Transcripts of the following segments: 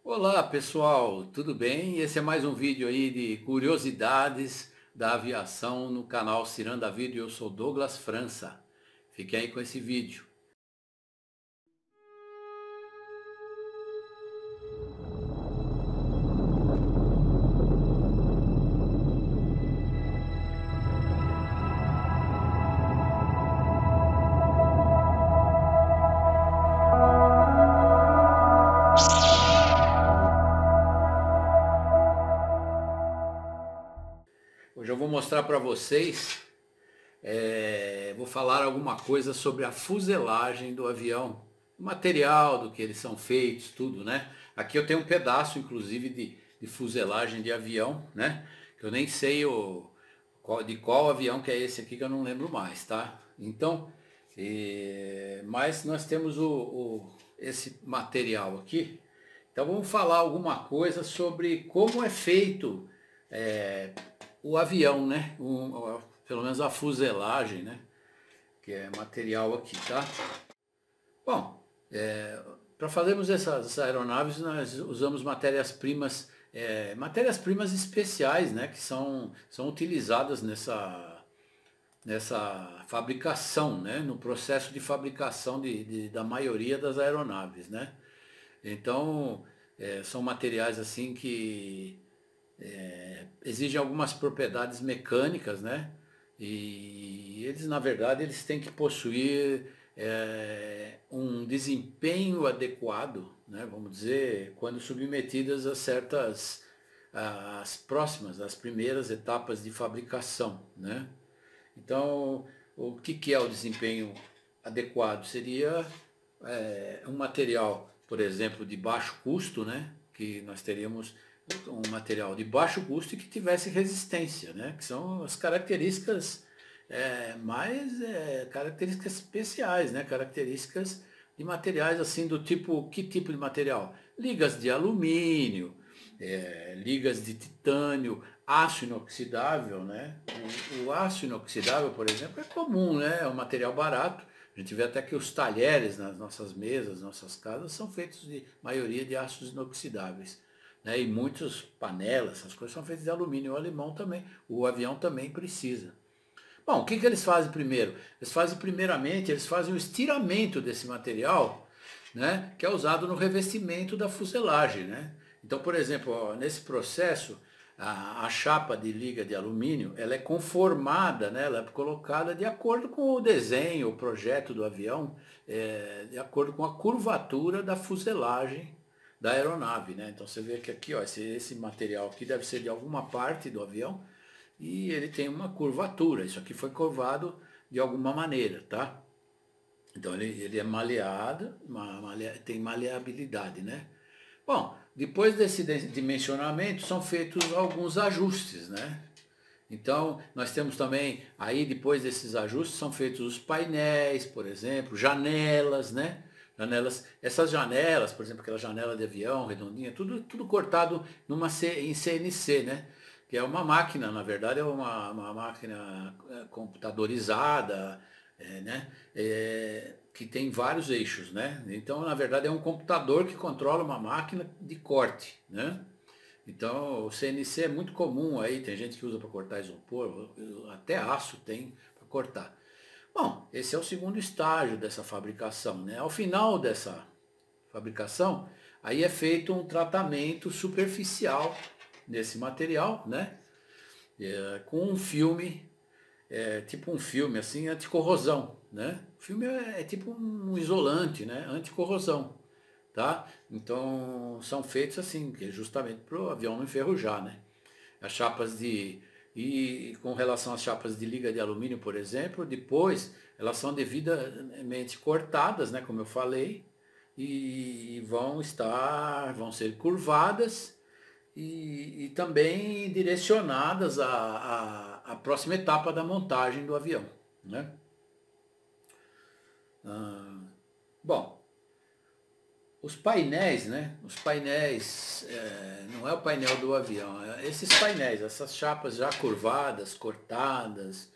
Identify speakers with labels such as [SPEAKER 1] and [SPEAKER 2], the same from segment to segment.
[SPEAKER 1] Olá pessoal, tudo bem? Esse é mais um vídeo aí de curiosidades da aviação no canal Ciranda Vídeo. Eu sou Douglas França. Fiquem aí com esse vídeo. Hoje eu vou mostrar para vocês, vou falar alguma coisa sobre a fuselagem do avião, o material do que eles são feitos, tudo, né? Aqui eu tenho um pedaço, inclusive, de fuselagem de avião, né? Que eu nem sei de qual avião que é esse aqui que eu não lembro mais, tá? Então, mas nós temos esse material aqui. Então vamos falar alguma coisa sobre como é feito o avião, né? Pelo menos a fuselagem, né? Que é material aqui, tá? Bom, para fazermos essas aeronaves nós usamos matérias-primas especiais, né? Que são utilizadas nessa fabricação, né? No processo de fabricação da maioria das aeronaves, né? Então, são materiais assim que exigem algumas propriedades mecânicas, né? E eles, na verdade, eles têm que possuir um desempenho adequado, né? Vamos dizer, quando submetidas a as próximas, as primeiras etapas de fabricação, né? Então, o que é o desempenho adequado? Seria um material, por exemplo, de baixo custo, né? Que nós teríamos um material de baixo custo e que tivesse resistência, né? Que são as características características especiais, né? Características de materiais assim do tipo, que tipo de material? Ligas de alumínio, ligas de titânio, aço inoxidável, né? O aço inoxidável, por exemplo, é comum, né? É um material barato. A gente vê até que os talheres nas nossas mesas, nossas casas, são feitos de maioria de aços inoxidáveis. Né? E muitas panelas, essas coisas são feitas de alumínio. O alemão também, o avião também precisa. Bom, o que eles fazem primeiro? Eles fazem o estiramento desse material, né, que é usado no revestimento da fuselagem, né? Então, por exemplo, ó, nesse processo, a chapa de liga de alumínio, ela é conformada, né, ela é colocada de acordo com o desenho, o projeto do avião, de acordo com a curvatura da fuselagem da aeronave, né? Então você vê que aqui, ó, esse material aqui deve ser de alguma parte do avião, e ele tem uma curvatura. Isso aqui foi curvado de alguma maneira, tá? Então ele é maleado, tem maleabilidade, né? Bom, depois desse dimensionamento são feitos alguns ajustes, né? Então nós temos também, aí depois desses ajustes são feitos os painéis, por exemplo, janelas, né? Essas janelas, por exemplo, aquela janela de avião redondinha, tudo cortado em CNC, né? Que é uma máquina, na verdade, é uma máquina computadorizada, né? Que tem vários eixos, né? Então, na verdade, é um computador que controla uma máquina de corte, né? Então, o CNC é muito comum aí, tem gente que usa para cortar isopor, até aço tem para cortar. Bom, esse é o segundo estágio dessa fabricação, né? Ao final dessa fabricação, aí é feito um tratamento superficial nesse material, né? Com um filme, tipo um filme assim, anticorrosão, né? O filme é tipo um isolante, né? Anticorrosão, tá? Então são feitos assim, que é justamente para o avião não enferrujar, né? As chapas de e com relação às chapas de liga de alumínio, por exemplo, depois elas são devidamente cortadas, né, como eu falei, e vão ser curvadas e também direcionadas à próxima etapa da montagem do avião, né? Bom, os painéis, né? Os painéis, não é o painel do avião, esses painéis, essas chapas já curvadas, cortadas,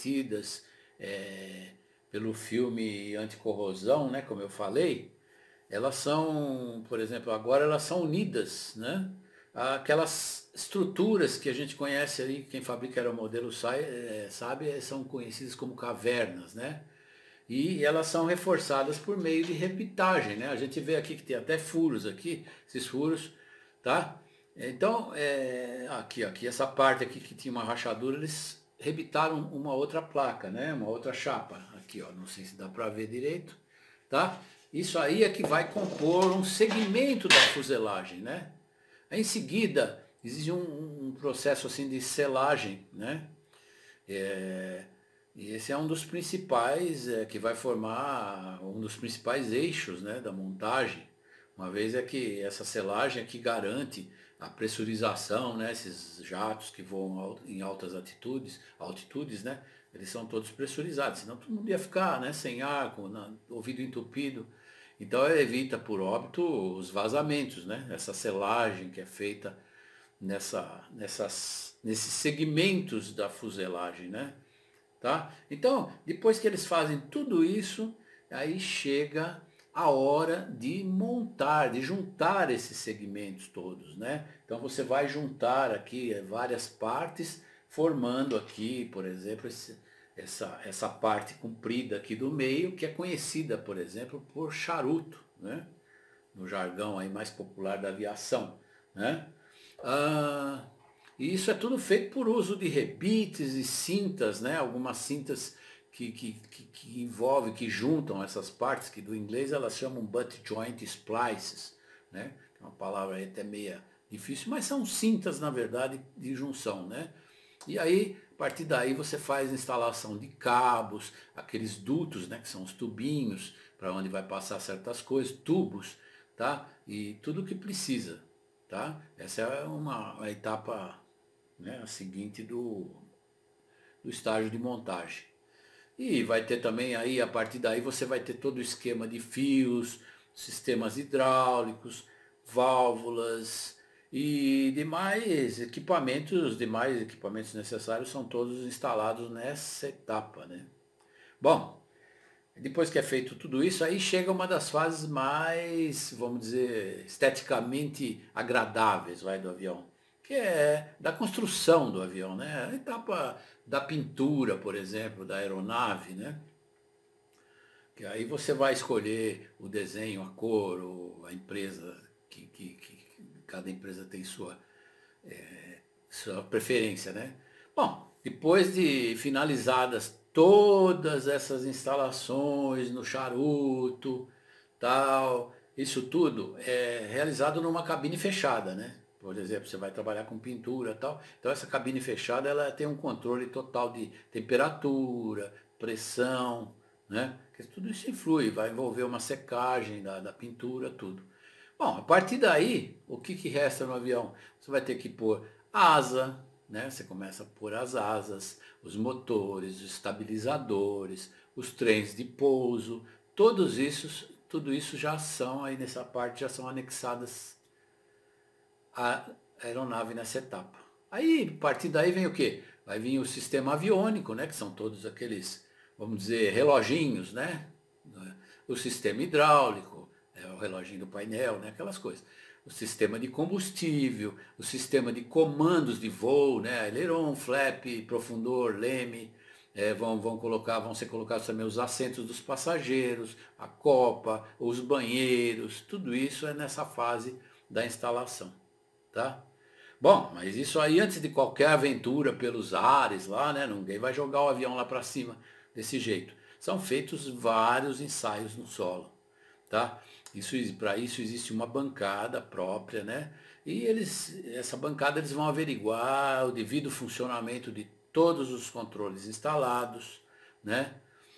[SPEAKER 1] revestidas pelo filme anticorrosão, né? Como eu falei, elas são, por exemplo, agora elas são unidas, né? Aquelas estruturas que a gente conhece ali, quem fabrica aeromodelo sabe, são conhecidas como cavernas, né? E elas são reforçadas por meio de repitagem, né? A gente vê aqui que tem até furos aqui, esses furos, tá? Então, aqui, essa parte aqui que tinha uma rachadura, eles rebitaram uma outra placa, né? Uma outra chapa. Aqui, ó, não sei se dá para ver direito, tá? Isso aí é que vai compor um segmento da fuselagem, né? Aí, em seguida, existe um processo assim de selagem, né? E esse é um dos principais, que vai formar um dos principais eixos, né, da montagem, uma vez é que essa selagem é que garante a pressurização, né, esses jatos que voam em altas altitudes, né, eles são todos pressurizados, senão todo mundo ia ficar, né, sem ar, com ouvido entupido. Então ele evita por óbito os vazamentos, né, essa selagem que é feita nesses segmentos da fuselagem, né? Tá? Então, depois que eles fazem tudo isso, aí chega a hora de montar, de juntar esses segmentos todos, né? Então você vai juntar aqui várias partes, formando aqui, por exemplo, essa parte comprida aqui do meio, que é conhecida, por exemplo, por charuto, né? No jargão aí mais popular da aviação, né? Ah, e isso é tudo feito por uso de rebites e cintas, né? Algumas cintas que envolvem, que juntam essas partes, que do inglês elas chamam butt joint splices, né? É uma palavra aí até meia difícil, mas são cintas, na verdade, de junção, né? E aí, a partir daí, você faz a instalação de cabos, aqueles dutos, né? Que são os tubinhos, para onde vai passar certas coisas, tubos, tá? E tudo o que precisa, tá? Essa é uma etapa, né, a seguinte do estágio de montagem. E vai ter também aí, a partir daí você vai ter todo o esquema de fios, sistemas hidráulicos, válvulas e demais equipamentos necessários são todos instalados nessa etapa, né? Bom, depois que é feito tudo isso, aí chega uma das fases mais, vamos dizer, esteticamente agradáveis, do avião, que é da construção do avião, né? A etapa da pintura, por exemplo, da aeronave, né? Que aí você vai escolher o desenho, a cor, a empresa, cada empresa tem sua preferência, né? Bom, depois de finalizadas todas essas instalações no charuto, tal, isso tudo é realizado numa cabine fechada, né? Por exemplo, você vai trabalhar com pintura, tal. Então essa cabine fechada, ela tem um controle total de temperatura, pressão, né? Porque tudo isso influi, vai envolver uma secagem da pintura, tudo. Bom, a partir daí, o que resta no avião? Você vai ter que pôr asa, né? Você começa a pôr as asas, os motores, os estabilizadores, os trens de pouso, tudo isso já são aí nessa parte, já são anexadas à aeronave nessa etapa. Aí, a partir daí vem o quê? Vai vir o sistema aviônico, né? Que são todos aqueles, vamos dizer, reloginhos, né? O sistema hidráulico, o reloginho do painel, né? Aquelas coisas. O sistema de combustível, o sistema de comandos de voo, né? Aileron, flap, profundor, leme, vão ser colocados também os assentos dos passageiros, a copa, os banheiros, tudo isso é nessa fase da instalação, tá? Bom, mas isso aí antes de qualquer aventura pelos ares lá, né? Ninguém vai jogar o avião lá para cima desse jeito. São feitos vários ensaios no solo, tá? Para isso existe uma bancada própria, né? E essa bancada eles vão averiguar o devido funcionamento de todos os controles instalados, né?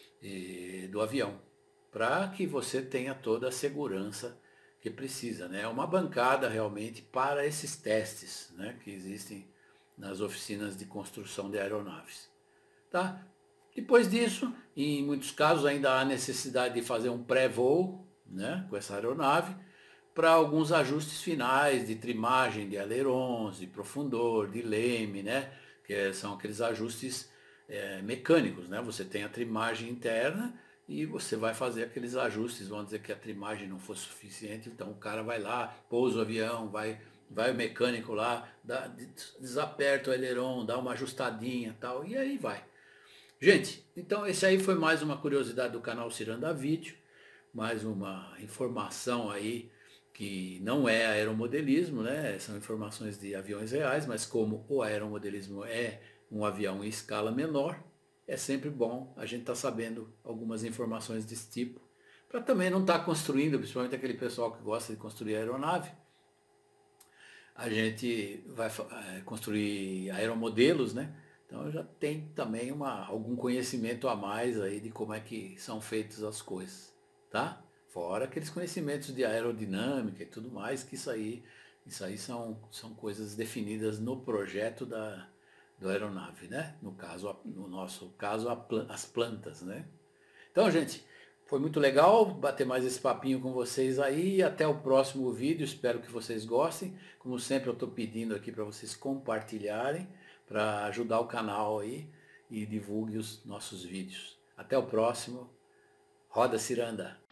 [SPEAKER 1] Do avião, para que você tenha toda a segurança que precisa, né? É uma bancada realmente para esses testes, né, que existem nas oficinas de construção de aeronaves, tá? Depois disso, em muitos casos ainda há necessidade de fazer um pré-voo, né, com essa aeronave, para alguns ajustes finais de trimagem de ailerons, de profundor, de leme, né, que são aqueles ajustes mecânicos, né? Você tem a trimagem interna e você vai fazer aqueles ajustes, vamos dizer que a trimagem não for suficiente, então o cara vai lá, pousa o avião, vai o mecânico lá, desaperta o aileron, dá uma ajustadinha tal, e aí vai. Gente, então esse aí foi mais uma curiosidade do canal Ciranda Vídeo, mais uma informação aí que não é aeromodelismo, né? São informações de aviões reais, mas como o aeromodelismo é um avião em escala menor, é sempre bom a gente estar sabendo algumas informações desse tipo, para também não estar construindo, principalmente aquele pessoal que gosta de construir aeronave, a gente vai construir aeromodelos, né? Então já tem também algum conhecimento a mais aí de como é que são feitas as coisas, tá? Fora aqueles conhecimentos de aerodinâmica e tudo mais, que isso aí são coisas definidas no projeto do aeronave, né? No nosso caso, as plantas, né? Então, gente, foi muito legal bater mais esse papinho com vocês aí. Até o próximo vídeo. Espero que vocês gostem. Como sempre, eu estou pedindo aqui para vocês compartilharem, para ajudar o canal aí e divulgue os nossos vídeos. Até o próximo. Roda Ciranda!